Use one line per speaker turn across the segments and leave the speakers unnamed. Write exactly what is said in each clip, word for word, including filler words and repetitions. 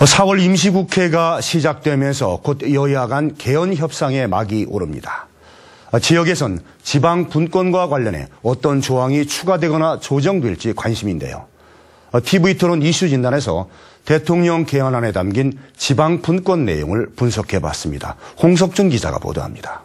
사월 임시국회가 시작되면서 곧 여야 간 개헌 협상에 막이 오릅니다. 지역에선 지방 분권과 관련해 어떤 조항이 추가되거나 조정될지 관심인데요. 티비토론 이슈 진단에서 대통령 개헌안에 담긴 지방 분권 내용을 분석해봤습니다. 홍석준 기자가 보도합니다.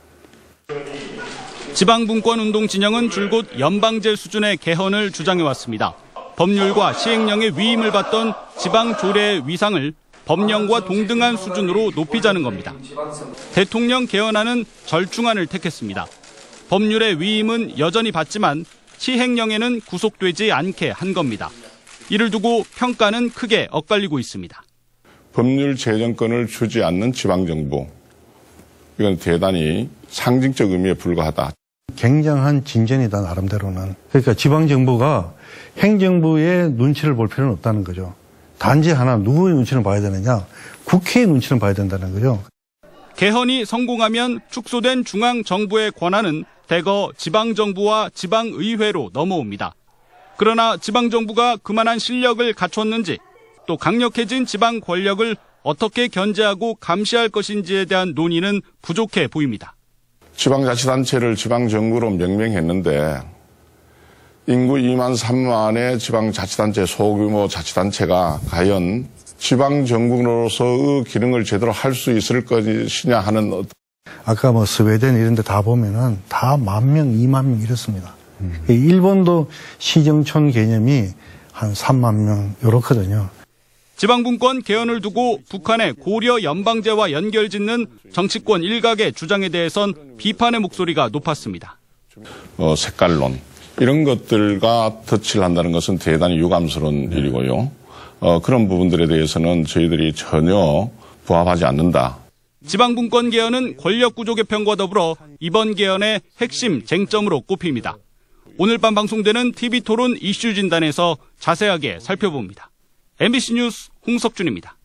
지방 분권 운동 진영은 줄곧 연방제 수준의 개헌을 주장해왔습니다. 법률과 시행령의 위임을 받던 지방 조례의 위상을 법령과 동등한 수준으로 높이자는 겁니다. 대통령 개헌안은 절충안을 택했습니다. 법률의 위임은 여전히 받지만 시행령에는 구속되지 않게 한 겁니다. 이를 두고 평가는 크게 엇갈리고 있습니다.
법률 제정권을 주지 않는 지방정부. 이건 대단히 상징적 의미에 불과하다.
굉장한 진전이다, 나름대로는. 그러니까 지방정부가 행정부의 눈치를 볼 필요는 없다는 거죠. 단지 하나, 누구의 눈치를 봐야 되느냐? 국회의 눈치를 봐야 된다는 거죠.
개헌이 성공하면 축소된 중앙정부의 권한은 대거 지방정부와 지방의회로 넘어옵니다. 그러나 지방정부가 그만한 실력을 갖췄는지, 또 강력해진 지방 권력을 어떻게 견제하고 감시할 것인지에 대한 논의는 부족해 보입니다.
지방자치단체를 지방정부로 명명했는데 인구 이만 삼만의 지방자치단체, 소규모 자치단체가 과연 지방정부로서의 기능을 제대로 할 수 있을 것이냐 하는.
아까 뭐 스웨덴 이런 데 다 보면은 다 만 명, 이만 명 이렇습니다. 음. 일본도 시정촌 개념이 한 삼만 명 이렇거든요.
지방분권 개헌을 두고 북한의 고려 연방제와 연결짓는 정치권 일각의 주장에 대해선 비판의 목소리가 높았습니다.
어, 색깔론. 이런 것들과 터치를 한다는 것은 대단히 유감스러운 네. 일이고요. 어, 그런 부분들에 대해서는 저희들이 전혀 부합하지 않는다.
지방분권 개헌은 권력구조 개편과 더불어 이번 개헌의 핵심 쟁점으로 꼽힙니다. 오늘 밤 방송되는 티비토론 이슈 진단에서 자세하게 살펴봅니다. 엠비씨 뉴스 홍석준입니다.